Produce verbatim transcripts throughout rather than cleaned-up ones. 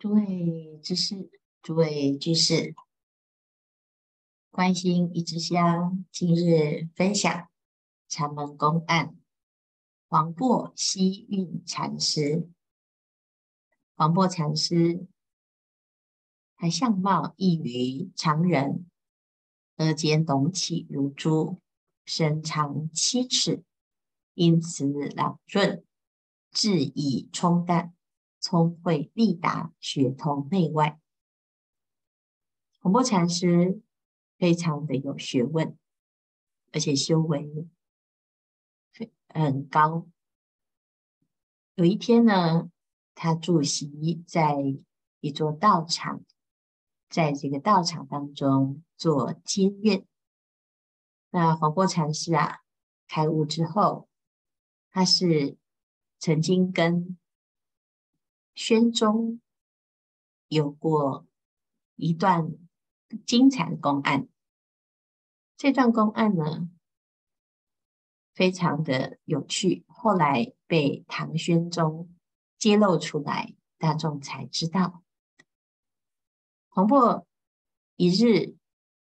诸位知士，诸位居士，关心一支香，今日分享禅门公案。黄檗希运禅师，黄檗禅师，他相貌异于常人，额间隆起如珠，身长七尺，因此朗润，质以冲淡，聪慧利达，学通内外。黄檗禅师非常的有学问，而且修为很高。有一天呢，他住席在一座道场，在这个道场当中做监院。那黄檗禅师啊，开悟之后，他是曾经跟宣宗有过一段精彩的公案。这段公案呢，非常的有趣，后来被唐宣宗揭露出来，大众才知道。黄檗一日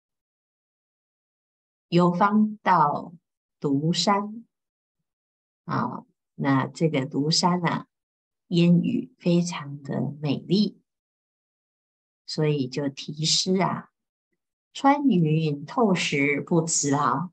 游方到独山啊，那这个独山啊，烟雨非常的美丽，所以就题诗啊：穿云透石不辞劳。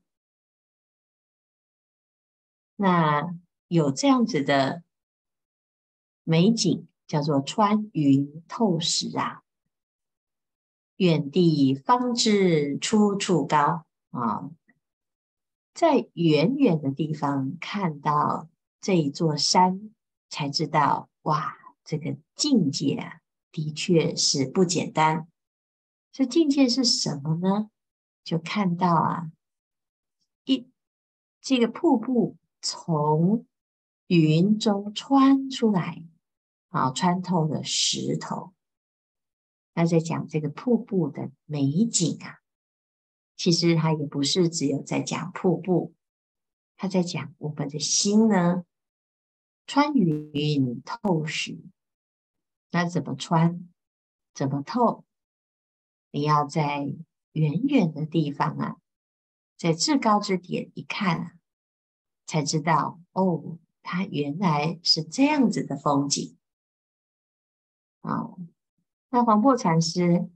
那有这样子的美景，叫做穿云透石啊。远地方知出处高啊，在远远的地方看到这一座山，才知道哇，这个境界啊，的确是不简单。这境界是什么呢？就看到啊，一这个瀑布从云中穿出来，啊，穿透了石头。那在讲这个瀑布的美景啊，其实它也不是只有在讲瀑布，它在讲我们的心呢，穿云透石。那怎么穿？怎么透？你要在远远的地方啊，在至高之点一看啊，才知道哦，它原来是这样子的风景啊。那黄檗禅师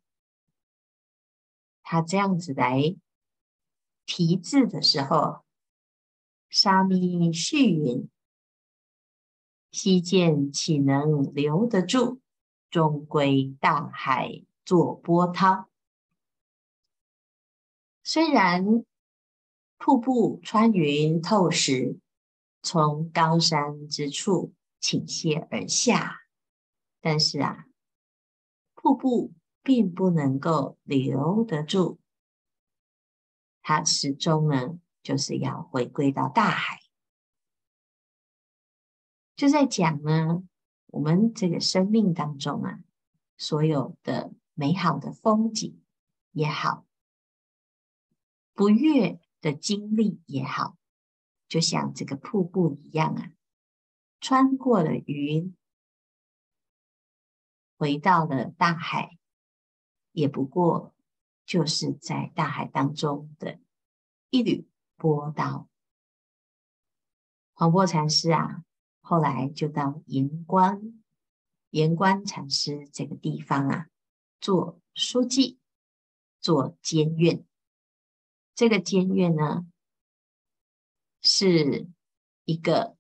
他这样子来题字的时候，沙弥续云：溪涧岂能留得住？终归大海作波涛。虽然瀑布穿云透石，从高山之处倾泻而下，但是啊，瀑布并不能够留得住，它始终呢，就是要回归到大海。就在讲呢，我们这个生命当中啊，所有的美好的风景也好，不悦的经历也好，就像这个瀑布一样啊，穿过了云，回到了大海，也不过就是在大海当中的一缕波涛。黄檗禅师啊，后来就到盐官盐官禅师这个地方啊，做书记，做监院。这个监院呢，是一个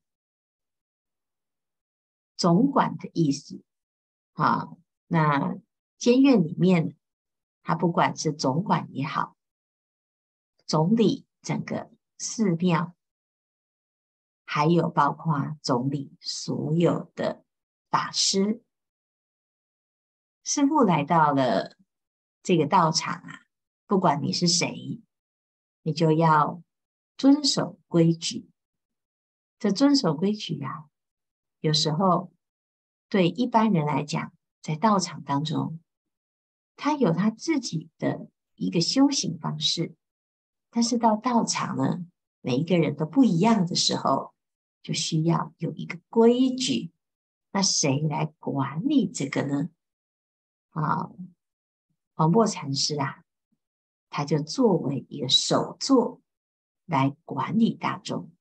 总管的意思啊。那监院里面，它不管是总管也好，总理整个寺庙，还有包括总理所有的法师，师父来到了这个道场啊，不管你是谁，你就要遵守规矩。这遵守规矩啊，有时候对一般人来讲，在道场当中，他有他自己的一个修行方式，但是到道场呢，每一个人都不一样的时候，就需要有一个规矩。那谁来管理这个呢？ 啊，黄檗禅师啊，他就作为一个首座来管理大众。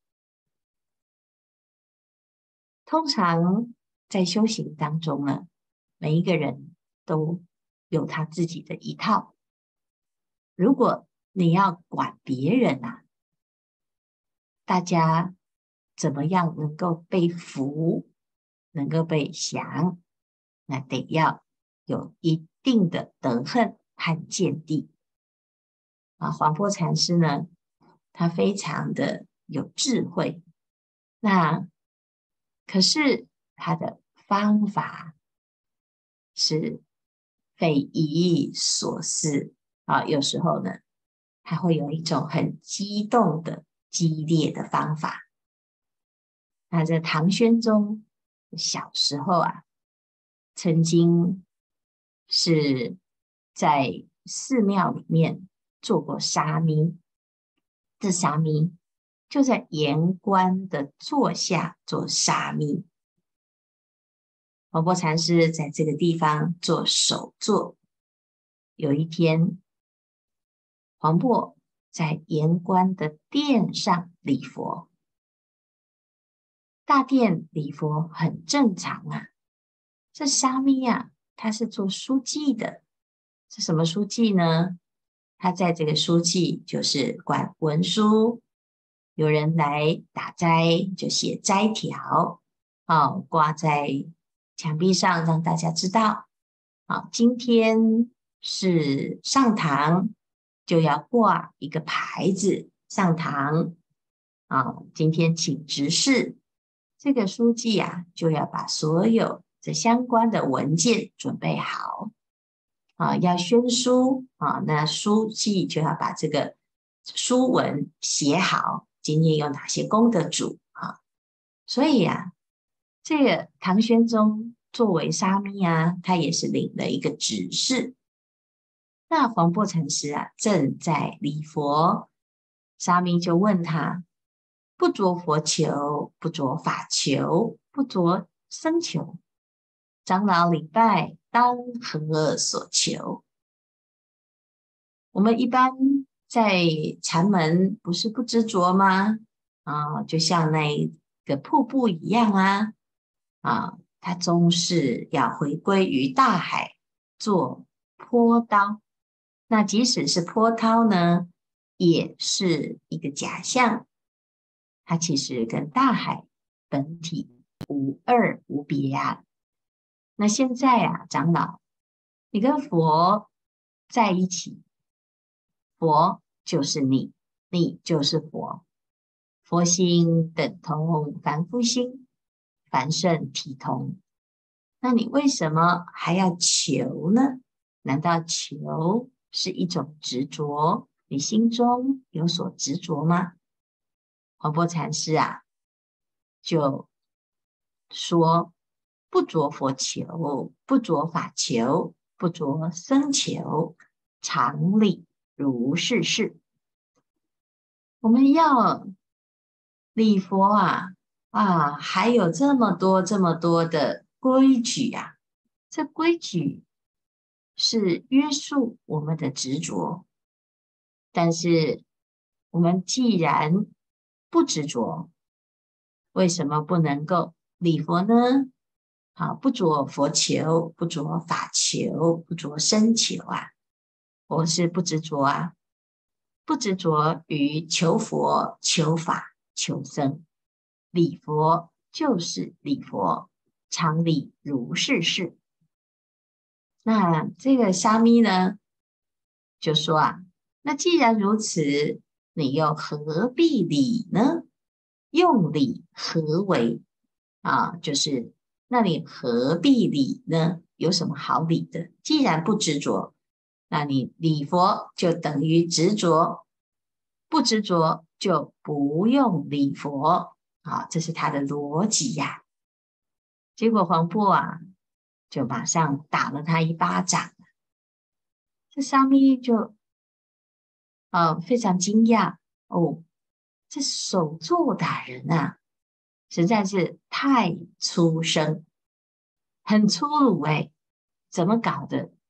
通常在修行当中呢，每一个人都有他自己的一套。如果你要管别人啊，大家怎么样能够被服，能够被降，那得要有一定的德行和见地啊。黄檗禅师呢，他非常的有智慧，那可是他的方法是匪夷所思啊。有时候呢，他会有一种很激动的、激烈的方法。那这唐玄宗小时候啊，曾经是在寺庙里面做过沙弥。这沙弥就在岩观的座下做沙弥。黄檗禅师在这个地方做首座。有一天，黄檗在岩观的殿上礼佛。大殿礼佛很正常啊。这沙弥啊，他是做书记的。是什么书记呢？他在这个书记就是管文书，有人来打斋就写斋条，哦，挂在墙壁上让大家知道。好，今天是上堂，就要挂一个牌子上堂。啊，今天请执事。这个书记啊，就要把所有这相关的文件准备好啊，要宣书啊，那书记就要把这个书文写好，今天有哪些功德主啊？所以啊，这个唐玄宗作为沙弥啊，他也是领了一个指示。那黄檗禅师啊，正在礼佛，沙弥就问他：不着佛求，不着法求，不着僧求，长老礼拜当何所求？我们一般在禅门不是不执着吗？啊，就像那个瀑布一样啊，啊，它终是要回归于大海，做波涛。那即使是波涛呢，也是一个假象，它其实跟大海本体无二无别啊。那现在啊，长老，你跟佛在一起，佛就是你，你就是佛。佛心等同凡夫心，凡圣体同。那你为什么还要求呢？难道求是一种执着？你心中有所执着吗？黄檗禅师啊，就说：不着佛求，不着法求，不着僧求，常理如是事。我们要礼佛啊啊，还有这么多这么多的规矩啊，这规矩是约束我们的执着。但是我们既然不执着，为什么不能够礼佛呢？好，不着佛求，不着法求，不着僧求啊，我是不执着啊，不执着于求佛、求法、求僧。礼佛就是礼佛，常理如是事。那这个沙弥呢，就说啊，那既然如此，你又何必理呢？用理何为啊？就是那你何必理呢？有什么好理的？既然不执着，那你礼佛就等于执着，不执着就不用礼佛啊，这是他的逻辑呀。结果黄檗啊，就马上打了他一巴掌。这沙弥就呃非常惊讶哦，这首座打人啊，实在是太粗声，很粗鲁哎，怎么搞的？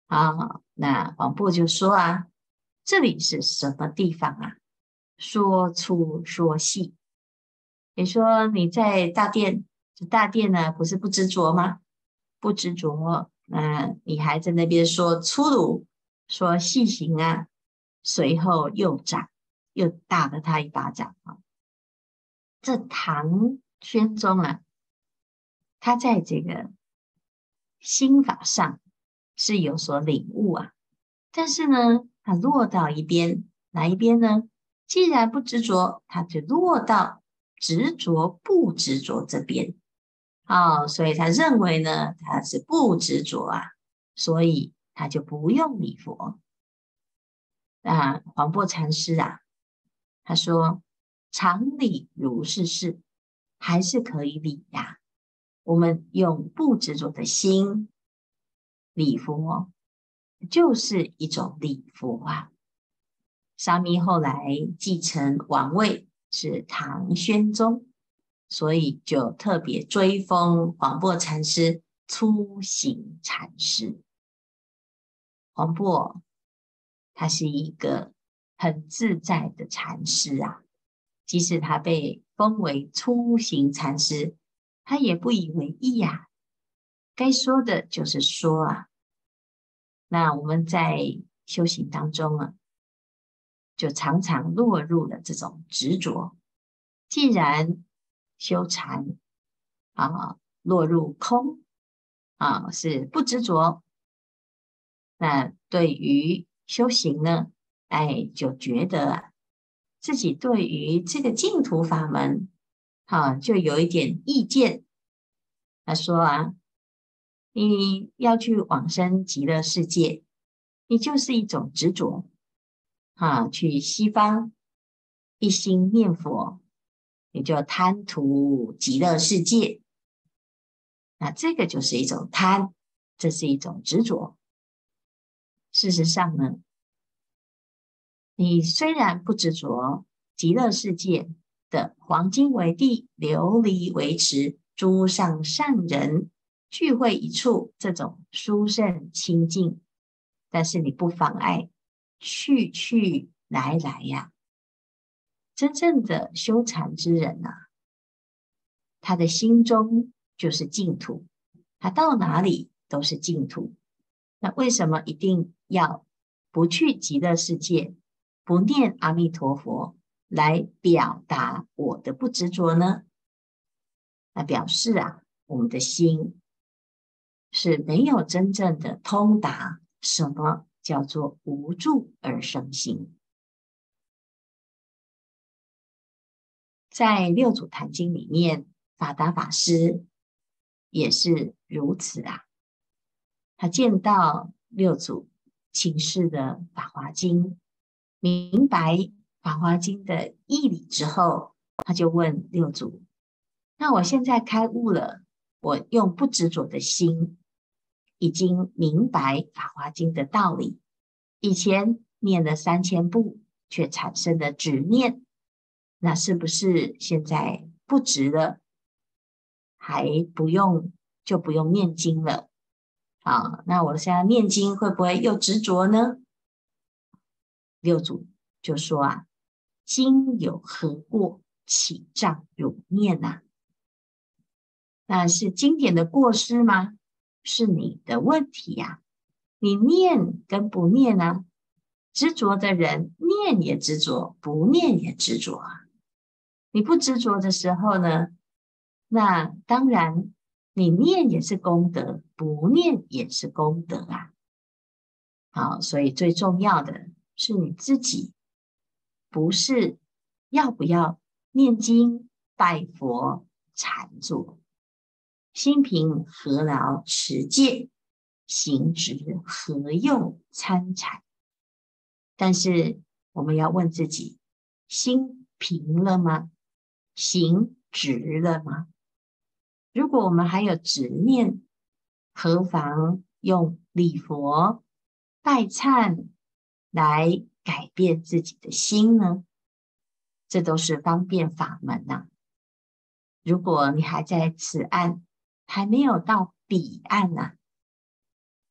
啊。那黄渤就说啊，这里是什么地方啊？说粗说细。你说你在大殿，这大殿呢，不是不执着吗？不执着，那你还在那边说粗鲁，说细行啊。随后又掌，又打了他一巴掌啊。这唐玄宗啊，他在这个心法上是有所领悟啊，但是呢，他落到一边，哪一边呢？既然不执着，他就落到执着不执着这边。哦，所以他认为呢，他是不执着啊，所以他就不用礼佛。那黄檗禅师啊，他说常理如是事，还是可以理呀。我们用不执着的心礼佛，就是一种礼佛啊。沙弥后来继承王位是唐宣宗，所以就特别追封黄檗禅师粗行禅师。黄檗他是一个很自在的禅师啊，即使他被封为粗行禅师，他也不以为意呀、啊。该说的就是说啊。那我们在修行当中啊，就常常落入了这种执着。既然修禅啊，落入空啊，是不执着。那对于修行呢，哎，就觉得啊，自己对于这个净土法门，啊，就有一点意见。他说啊，你要去往生极乐世界，你就是一种执着啊，去西方一心念佛，你就贪图极乐世界。那这个就是一种贪，这是一种执着。事实上呢，你虽然不执着极乐世界的黄金为地，琉璃为池，诸上善人聚会一处，这种殊胜清净，但是你不妨碍去去来来呀。真正的修禅之人啊，他的心中就是净土，他到哪里都是净土。那为什么一定要不去极乐世界，不念阿弥陀佛来表达我的不执着呢？那表示啊，我们的心是没有真正的通达什么叫做无住而生心。在六祖坛经里面，法达法师也是如此啊。他见到六祖请示的《法华经》，明白《法华经》的义理之后，他就问六祖：那我现在开悟了，我用不执着的心，已经明白《法华经》的道理，以前念了三千部，却产生了执念，那是不是现在不执了，还不用就不用念经了？啊，那我现在念经会不会又执着呢？六祖就说啊，经有何过，岂障汝念呐、啊？那是经典的过失吗？是你的问题呀、啊。你念跟不念啊？执着的人念也执着，不念也执着啊。你不执着的时候呢，那当然你念也是功德，不念也是功德啊。好，所以最重要的是你自己，不是要不要念经、拜佛、禅坐，心平何劳持戒，行止何用参禅。但是我们要问自己，心平了吗？行直了吗？如果我们还有执念，何妨用礼佛、拜忏来改变自己的心呢？这都是方便法门呐、啊。如果你还在此岸，还没有到彼岸呐、啊，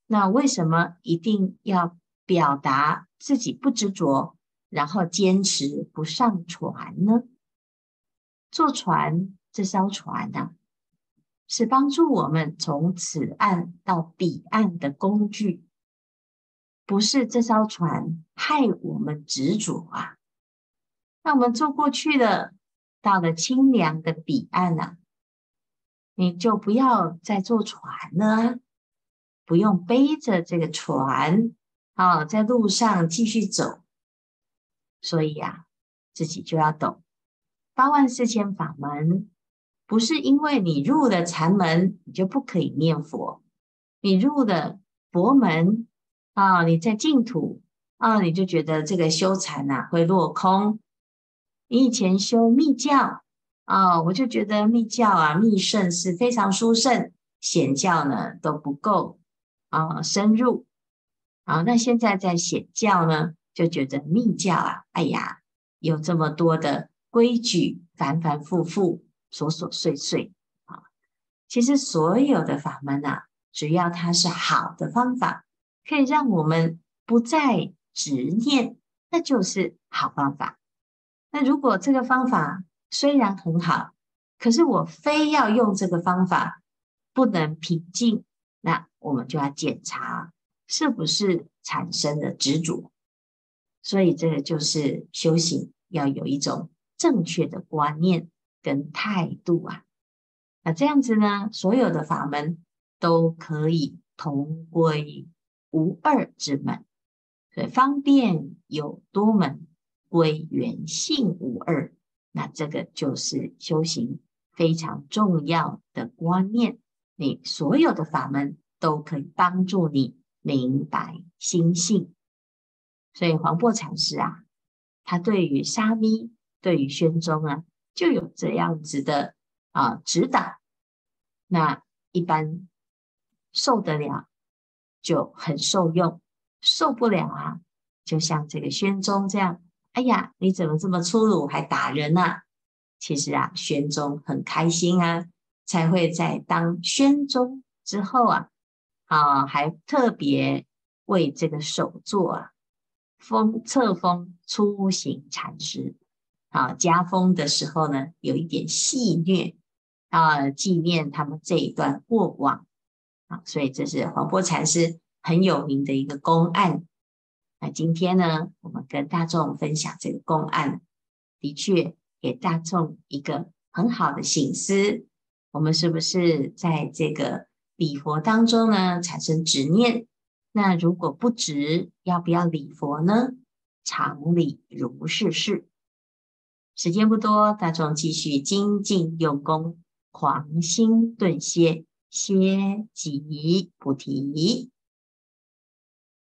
那为什么一定要表达自己不执着，然后坚持不上船呢？坐船，这艘船啊，是帮助我们从此岸到彼岸的工具，不是这艘船害我们执着啊。那我们坐过去了，到了清凉的彼岸啊，你就不要再坐船了啊，不用背着这个船啊，在路上继续走。所以啊，自己就要懂八万四千法门，不是因为你入了禅门，你就不可以念佛；你入了佛门啊，你在净土啊，你就觉得这个修禅啊会落空。你以前修密教啊，我就觉得密教啊、密圣是非常殊胜，显教呢都不够啊深入啊。那现在在显教呢，就觉得密教啊，哎呀，有这么多的规矩，反反复复，琐琐碎碎啊。其实所有的法门啊，只要它是好的方法，可以让我们不再执念，那就是好方法。那如果这个方法虽然很好，可是我非要用这个方法，不能平静，那我们就要检查是不是产生了执着。所以这个就是修行要有一种正确的观念跟态度啊。那这样子呢，所有的法门都可以同归无二之门，所以方便有多门，归元性无二。那这个就是修行非常重要的观念。你所有的法门都可以帮助你明白心性。所以黄檗禅师啊，他对于沙弥、对于宣宗啊，就有这样子的啊指导。那一般受得了就很受用，受不了啊，就像这个宣宗这样，哎呀，你怎么这么粗鲁，还打人啊？其实啊，宣宗很开心啊，才会在当宣宗之后啊，啊，还特别为这个首座啊封册封出行禅师啊，加封的时候呢，有一点戏谑啊，纪念他们这一段过往啊，所以这是黄檗禅师很有名的一个公案。那今天呢，我们跟大众分享这个公案，的确给大众一个很好的省思。我们是不是在这个礼佛当中呢，产生执念？那如果不执，要不要礼佛呢？常理如是事。时间不多，大众继续精进用功，狂心顿歇，歇即菩提。